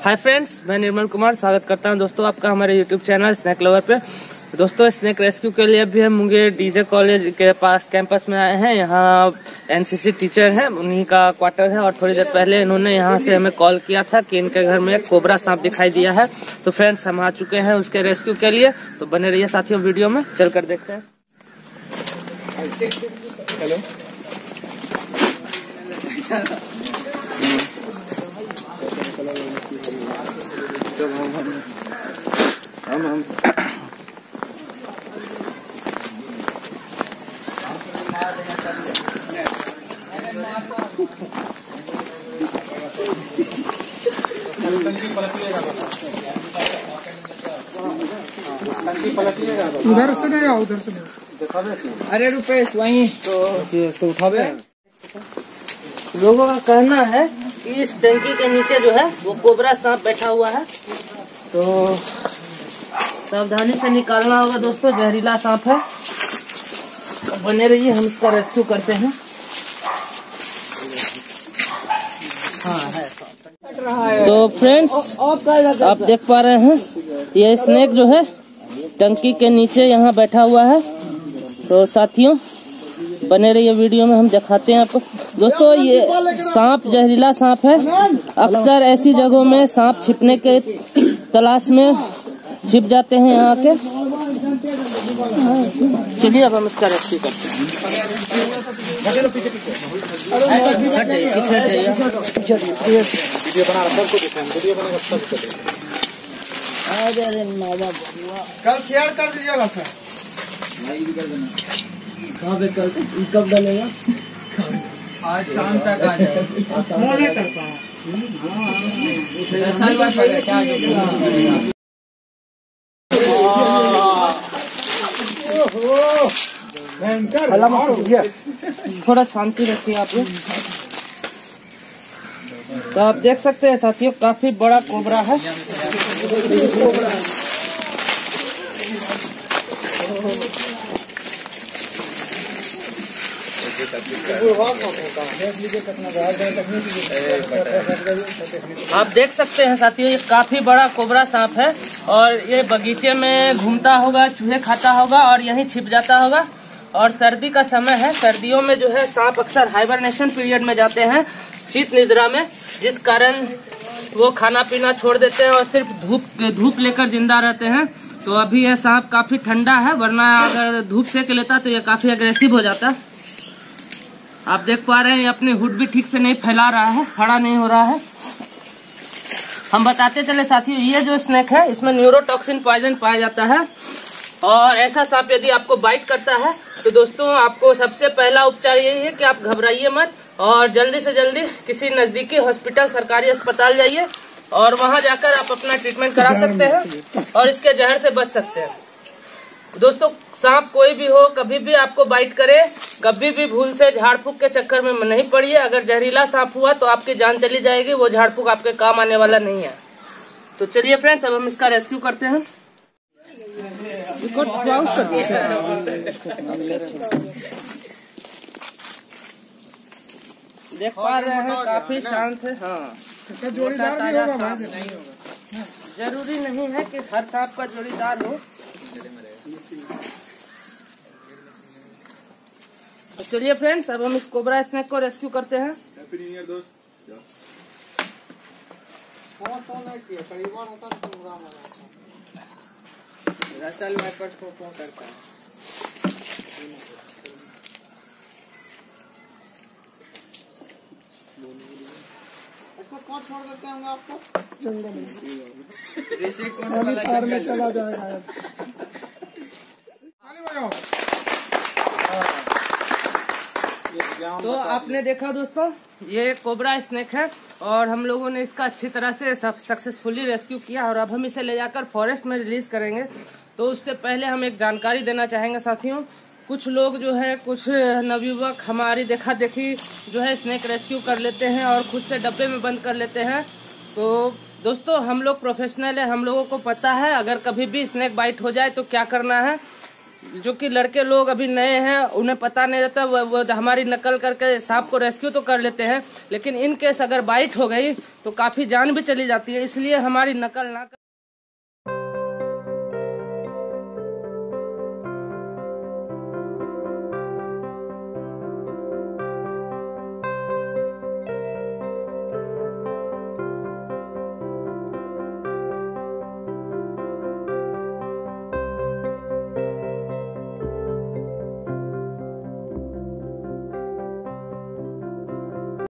Hi friends, मैं निर्मल कुमार स्वागत करता हूं दोस्तों आपका हमारे यूट्यूब चैनल स्नेक लवर पे। दोस्तों स्नेक रेस्क्यू के लिए अभी हम मुंगेर डीजे कॉलेज के पास कैंपस में आए हैं। यहाँ एनसीसी टीचर हैं, उन्हीं का क्वार्टर है और थोड़ी देर पहले इन्होंने यहाँ से हमें कॉल किया था कि इनके घर में एक कोबरा सांप दिखाई दिया है। तो फ्रेंड्स हम आ चुके हैं उसके रेस्क्यू के लिए, तो बने रहिए साथियों वीडियो में, चलकर देखते हैं। हेलो हम उधर से नहीं, उधर से नहीं। अरे रुपेश वहीं तो उठावे। लोगों का कहना है कि इस टंकी के नीचे जो है वो कोबरा सांप बैठा हुआ है, तो सावधानी से निकालना होगा दोस्तों। जहरीला सांप है, तो बने रहिए, हम इसका रेस्क्यू करते हैं। हाँ है। तो फ्रेंड्स आप देख पा रहे हैं ये स्नेक जो है टंकी के नीचे यहाँ बैठा हुआ है। तो साथियों बने रहिए वीडियो में, हम दिखाते हैं आपको। दोस्तों ये सांप जहरीला सांप है। अक्सर ऐसी जगहों में सांप छिपने के तलाश में छिप जाते हैं यहाँ के। चलिए अब हम इसका रेस्क्यू करते हैं। कल शेयर कर दीजिएगा सर। कहाँ पे कब डलेगा? आज शाम तक आ जाएगा। नहीं कर पाऊँ। थोड़ा शांति रखिए आप लोग। तो आप देख सकते हैं साथियों काफी बड़ा कोबरा है। आप देख सकते हैं साथियों ये काफी बड़ा कोबरा सांप है और ये बगीचे में घूमता होगा, चूहे खाता होगा और यहीं छिप जाता होगा। और सर्दी का समय है, सर्दियों में जो है सांप अक्सर हाइबरनेशन पीरियड में जाते हैं, शीत निद्रा में, जिस कारण वो खाना पीना छोड़ देते हैं और सिर्फ धूप लेकर जिंदा रहते हैं। तो अभी यह सांप काफी ठंडा है, वरना अगर धूप सेक लेता तो ये काफी अग्रेसिव हो जाता। आप देख पा रहे हैं ये अपनी हुड भी ठीक से नहीं फैला रहा है, खड़ा नहीं हो रहा है। हम बताते चले साथियों, ये जो स्नेक है इसमें न्यूरोटॉक्सिन पॉइजन पाया जाता है और ऐसा सांप यदि आपको बाइट करता है तो दोस्तों आपको सबसे पहला उपचार यही है कि आप घबराइए मत और जल्दी से जल्दी किसी नजदीकी हॉस्पिटल, सरकारी अस्पताल जाइए और वहां जाकर आप अपना ट्रीटमेंट करा सकते हैं और इसके जहर से बच सकते हैं। दोस्तों सांप कोई भी हो, कभी भी आपको बाइट करे, कभी भी भूल से झाड़ फूक के चक्कर में नहीं पड़िए। अगर जहरीला सांप हुआ तो आपकी जान चली जाएगी, वो झाड़ फूक आपके काम आने वाला नहीं है। तो चलिए फ्रेंड्स अब हम इसका रेस्क्यू करते हैं। देख पा रहे हैं काफी शांत है। हाँ, जोड़ीदार भी होगा, जरूरी नहीं है कि हर सांप का जोड़ीदार हो। तो चलिए फ्रेंड्स अब हम इस कोबरा स्नेक को रेस्क्यू करते हैं। हैप्पी न्यू ईयर दोस्त। दरअसल मैं पर फोन करता हूँ। इसको कौन छोड़ देते होंगे आपको? जंगल में चला जाएगा। तो आपने देखा दोस्तों ये कोबरा स्नेक है और हम लोगों ने इसका अच्छी तरह से सक्सेसफुली रेस्क्यू किया और अब हम इसे ले जाकर फॉरेस्ट में रिलीज करेंगे। तो उससे पहले हम एक जानकारी देना चाहेंगे साथियों। कुछ लोग जो है, कुछ नवयुवक हमारी देखा देखी जो है स्नेक रेस्क्यू कर लेते हैं और खुद से डब्बे में बंद कर लेते हैं। तो दोस्तों हम लोग प्रोफेशनल है, हम लोगों को पता है अगर कभी भी स्नेक बाइट हो जाए तो क्या करना है। जो कि लड़के लोग अभी नए हैं, उन्हें पता नहीं रहता, वो हमारी नकल करके सांप को रेस्क्यू तो कर लेते हैं, लेकिन इन केस अगर बाइट हो गई तो काफी जान भी चली जाती है। इसलिए हमारी नकल ना